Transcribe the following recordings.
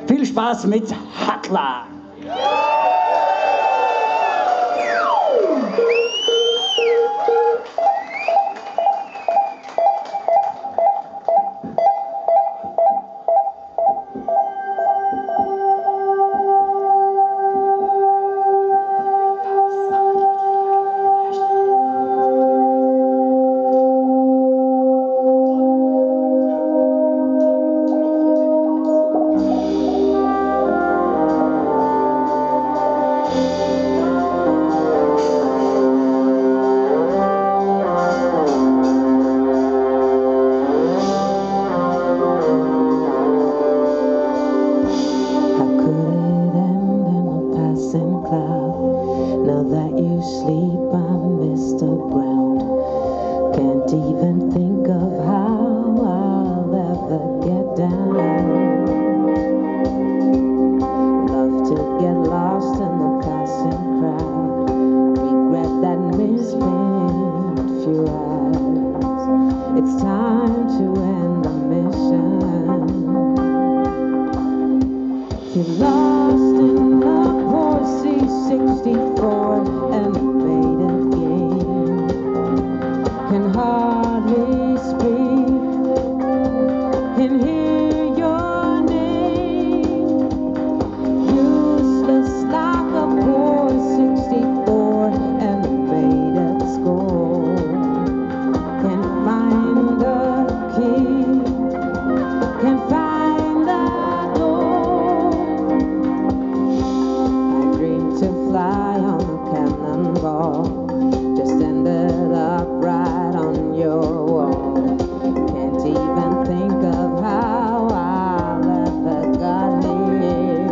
Viel Spaß mit Hatla! Now that you sleep, I miss the ground. Can't even think of how I'll ever get down. Love to get lost in the passing crowd. Regret that misspent few hours. It's time to end the mission. You're lost in the C64 and the faded game. Can hardly speak, can hear your name. Useless like a poor 64 and the faded score. Can find the key, can find the to fly on a cannonball, just ended up right on your wall. Can't even think of how I'll ever got here.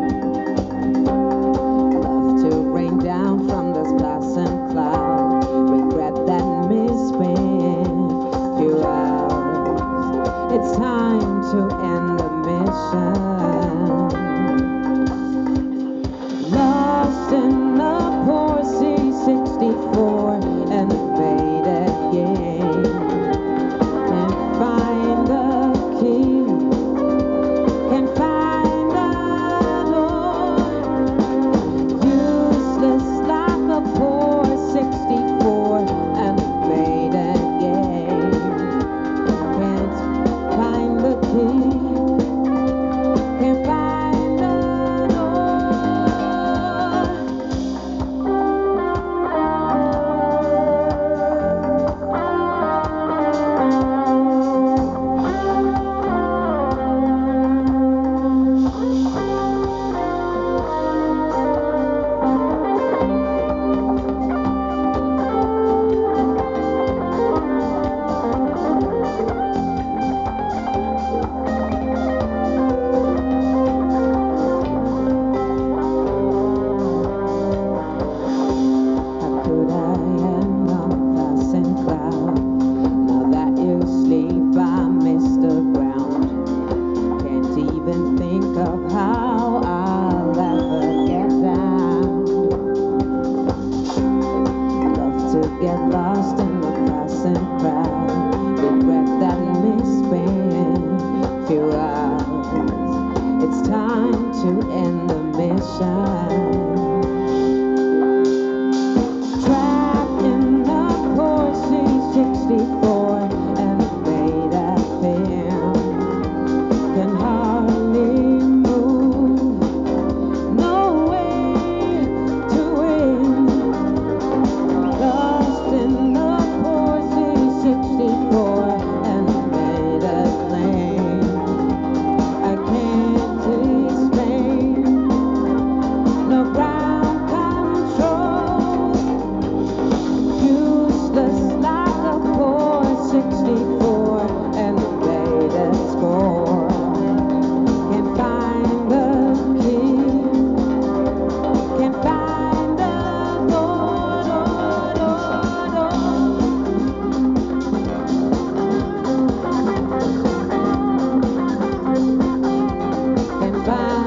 Love to rain down from this passing cloud. Regret that misspent few hours. It's time to end the mission. Lost in the poor C64 and the faded game. Can't find the key, can't find the door. Useless like a poor 64 and the faded game. Can't find the key, can't find of how I'll ever get down. Love to get lost in the passing crowd. Regret that misspent few hours. It's time to end the mission. Trapped in the poor C64 and the faded film. Can hardly find